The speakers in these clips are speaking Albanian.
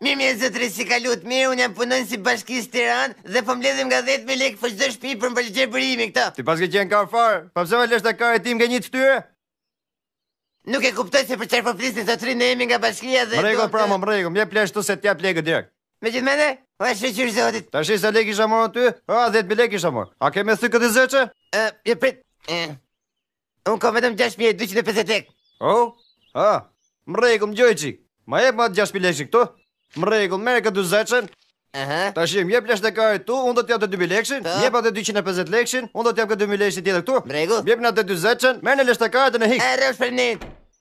Mirë, zotëri, si kalut mirë, unë jam punën si bashkisë Tiranë dhe po mbledhim nga 10.000 lekë për çdo shtëpi për mbërgjegjërimi këta. Ti pas ke qenë kar farë, pa pse valesh ta karë tim nga një fytyrë? Nuk e kuptoj se për çfarë po flisni zotëri, ne jemi nga bashkia dhe... Më rregull, pra më rregull, më jep lesh tu se t'jap lekë direkt. Megjithëse, o shëqyr zotit. Tash sa lekë isha marrë ty? 10.000 lekë isha marrë. A ke me thy këtë zëçë? Jo prit. Unë kam vetëm 6.250 lekë. Oh? Më rregull, më gjoj çik. Ma jep ma 6.000 lekë këtu? Më rregull, merr këtë zëçën. Tash më jep lesh të karë tu, unë do t'jap të 2.000 lekëshin, jep atë 250 lekëshin, unë do t'jap këtë 2.000 lekëshin tjetër këtu. Më rregull. Jep na atë 2 zëçën, merr në lesh të karë dhe në hik. Rrosh për një.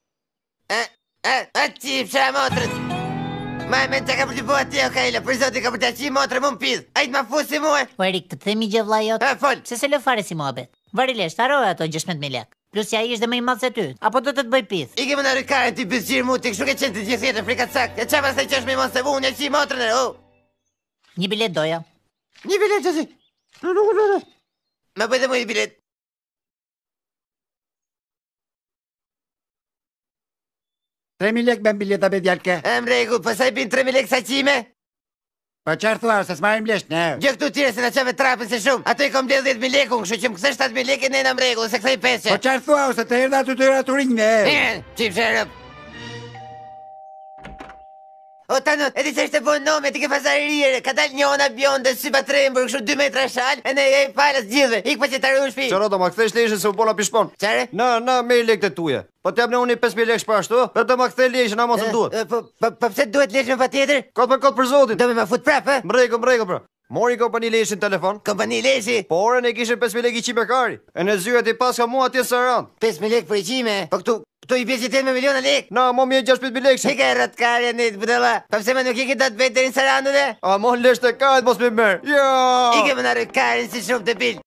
Ti pësha motrët. Ma e men që ka për t'i bua ti, Okaila, për zoti ka për t'a qi motrë më pidh. Ajtë ma fusi mua. Po Erik, të themi gjë vlla jot. Fol. Se se lë fare si muhabet. Varilesh, haroj ato 16.000 lekë. Plus ja ish dhe më i madh se ty. Apo do të bëj pith. I kemë në rikaren t'i bëzgjirë mu, ti kështu ke qenë të gjithë jetën frikat sak. E qa pasaj që është me mos se vu, unë e qi motrën e, Një bilet doja. Një bilet që si. Ma bëjtë mu një bilet. $3.000 lekë me bileta me djalke. Rregull, pasaj bin 3.000 lekë sa qime? Po qarë thua, se s'marim lesh, ne. Gjë këtu tire se na qave trapën se shumë. Ato i kom bledh 10.000 lekë, kështu që më këthe 7.000 lekë e nëjna mregull, se këthej 500. Po qarë thua, se të herda të raturinjme. Qip shërëp. O tanot, e di që ishte bon nome, ti ke fazaririre, ka dal një ona bjonde, sy pa trembur, kështu 2 metra shal, e ne e falas gjithve, ik pa që të arru shpi. Qaro do ma kthesh leshin se u bona pishpon. Qare? Na, me lekë të tuja. Po t'jap në unë 5.000 lekë për ashtu, për të ma kthe leshin, na mos më duhet. Po pse duhet leshin pa tjetër? Kot për zotin. Do me ma fut prap, Më rregull, pra. Mori kompani leshin telefon. Kompani leshi? Po orën e kishin 5.000 lekë i qime kari. E në zyrat i pas ka mua atje Saran. 5.000 lekë për i qime? Po këtu i bje që të me miliona lekë? Na, mo mi e 6.000 lekë. Qika e rëtkarja një të budala? Pa pse me nuk i këtë të vetë dërin Sarandu dhe? A mon lesh të karet mos me merë. Ja! I kemë në rëtkarin si shumë të bil.